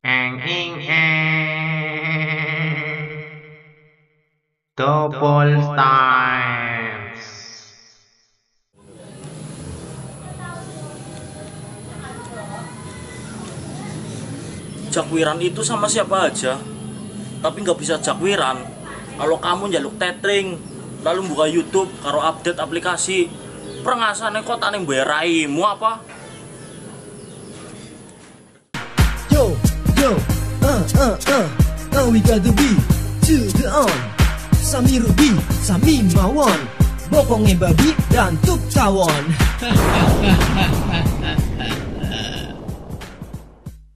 Eng ing eng. Double stance. Jakwiran itu sama siapa aja, tapi nggak bisa jakwiran kalau kamu njaluk tethering lalu buka YouTube karo update aplikasi. Prengasane kok tane mberaimu apa? Yo, yo, we got the beat to the on. Sami Ruby, Sami Mawon, bokongnya babi dan tuk tawon.